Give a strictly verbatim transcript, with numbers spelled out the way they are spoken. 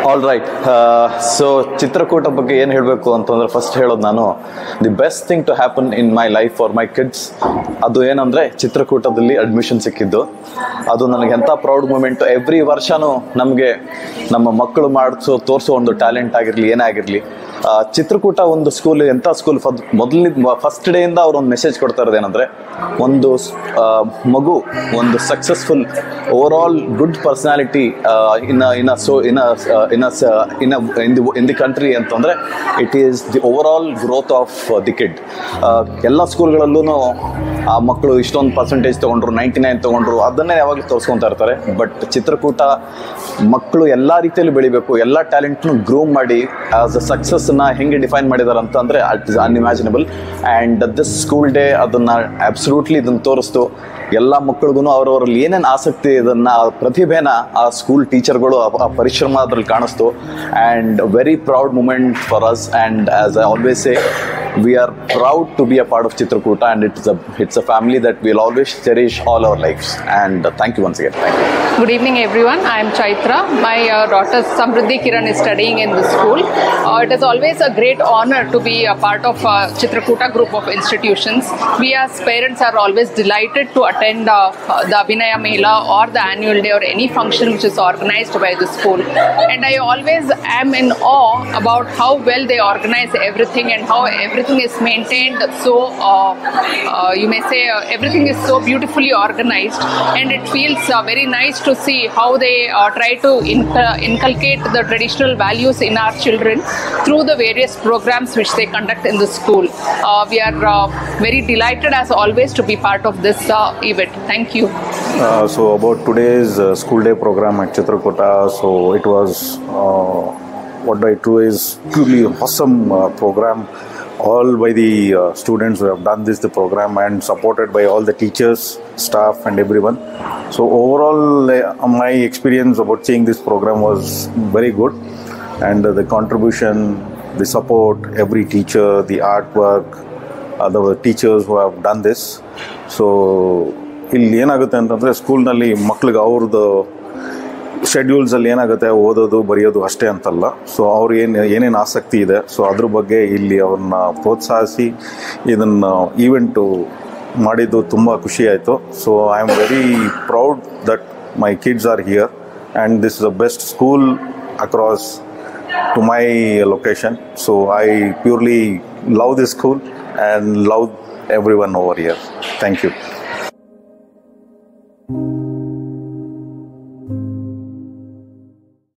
All right. So Chitrakoot ಬಗ್ಗೆ ಏನು ಹೇಳಬೇಕು ಅಂತಂದರೆ, ಫಸ್ಟ್ ಹೇಳೋದು ನಾನು the best thing to happen in my life for my kids ಅದು ಏನಂದರೆ ಚಿತ್ರಕೂಟದಲ್ಲಿ ಅಡ್ಮಿಷನ್ ಸಿಕ್ಕಿದ್ದು. ಅದು ನನಗೆ ಎಂಥ ಪ್ರೌಡ್ ಮೂಮೆಂಟು. ಎವ್ರಿ ವರ್ಷವೂ ನಮಗೆ ನಮ್ಮ ಮಕ್ಕಳು ಮಾಡಿಸೋ ತೋರಿಸೋ ಒಂದು ಟ್ಯಾಲೆಂಟ್ ಆಗಿರಲಿ ಏನೇ ಆಗಿರಲಿ, ಚಿತ್ರಕೂಟ ಒಂದು ಸ್ಕೂಲ್ ಎಂಥ ಸ್ಕೂಲ್ ಫದ್ ಮೊದಲಿನ ಫಸ್ಟ್ ಡೇಯಿಂದ ಅವ್ರು ಒಂದು ಮೆಸೇಜ್ ಕೊಡ್ತಾ ಇರೋದು ಏನಂದರೆ, ಒಂದು ಮಗು ಒಂದು successful overall good personality in in so in in in in the in the country ಅಂತಂದರೆ it is the overall growth of the kid. ಎಲ್ಲ ಸ್ಕೂಲ್ಗಳಲ್ಲೂ ಆ ಮಕ್ಕಳು ಇಷ್ಟೊಂದು ಪರ್ಸೆಂಟೇಜ್ ತೊಗೊಂಡ್ರು, ನೈಂಟಿ ನೈನ್ ತೊಗೊಂಡ್ರು, ಅದನ್ನೇ ಯಾವಾಗಲೂ ತೋರಿಸ್ಕೊತಾ ಇರ್ತಾರೆ. ಬಟ್ ಚಿತ್ರಕೂಟ ಮಕ್ಕಳು ಎಲ್ಲ ರೀತಿಯಲ್ಲೂ ಬೆಳಿಬೇಕು, ಎಲ್ಲ ಟ್ಯಾಲೆಂಟ್ನು ಗ್ರೂಮ್ ಮಾಡಿ ಆಸ್ ಅ ಸಕ್ಸಸ್ನ ಹೆಂಗೆ ಡಿಫೈನ್ ಮಾಡಿದ್ದಾರೆ ಅಂತ ಅಂದರೆ it is unimaginable. And this school day ಅದನ್ನು ಅಬ್ಸಲ್ಯೂಟ್ಲಿ ಇದನ್ನು ತೋರಿಸ್ತು. ಎಲ್ಲ ಮಕ್ಕಳಿಗೂ ಅವ್ರವ್ರಲ್ಲಿ ಏನೇನು ಆಸಕ್ತಿ ಇದನ್ನು ಆ ಪ್ರತಿಭೆನ ಆ ಸ್ಕೂಲ್ ಟೀಚರ್ಗಳು ಆ ಪರಿಶ್ರಮ ಅದರಲ್ಲಿ ಕಾಣಿಸ್ತು. And very proud moment for us. And as I always say, we are proud to be a part of Chitrakuta, and it's a it's a family that we'll always cherish all our lives. And uh, thank you once again. Thank you. Good evening, everyone. I am Chaitra. My uh, daughter Samriddhi Kiran is studying in the school. Uh, it is always a great honor to be a part of uh, Chitrakuta group of institutions. We as parents are always delighted to attend uh, the Abhinaya Mela or the annual day or any function which is organized by the school. And I always am in awe about how well they organize everything and how everything Everything is maintained so uh, uh, you may say uh, everything is so beautifully organized, and it feels uh, very nice to see how they uh, try to inc- inculcate the traditional values in our children through the various programs which they conduct in the school. Uh, we are uh, very delighted as always to be part of this uh, event. Thank you. Uh, so about today's uh, school day program at Chitrakuta, so it was uh, what I do is truly awesome uh, program. All by the uh, students who have done this the program, and supported by all the teachers, staff and everyone. So overall uh, my experience about seeing this program was very good, and uh, the contribution, the support, every teacher, the artwork, uh, the teachers who have done this. So ಇಲ್ಲಿ ಏನಾಗುತ್ತೆ ಅಂತಂದರೆ, ಸ್ಕೂಲ್ನಲ್ಲಿ ಮಕ್ಳಿಗೆ ಅವ್ರದ್ದು ಶೆಡ್ಯೂಲ್ಸಲ್ಲಿ ಏನಾಗುತ್ತೆ, ಓದೋದು ಬರೆಯೋದು ಅಷ್ಟೇ ಅಂತಲ್ಲ. ಸೊ ಅವ್ರು ಏನು ಏನೇನು ಆಸಕ್ತಿ ಇದೆ, ಸೊ ಅದ್ರ ಬಗ್ಗೆ ಇಲ್ಲಿ ಅವ್ರನ್ನ ಪ್ರೋತ್ಸಾಹಿಸಿ ಇದನ್ನು ಈವೆಂಟು ಮಾಡಿದ್ದು ತುಂಬ ಖುಷಿ ಆಯಿತು. So I am very proud that my kids are here, and this is the best school across to my location. So I purely love this school and love everyone over here. Thank you.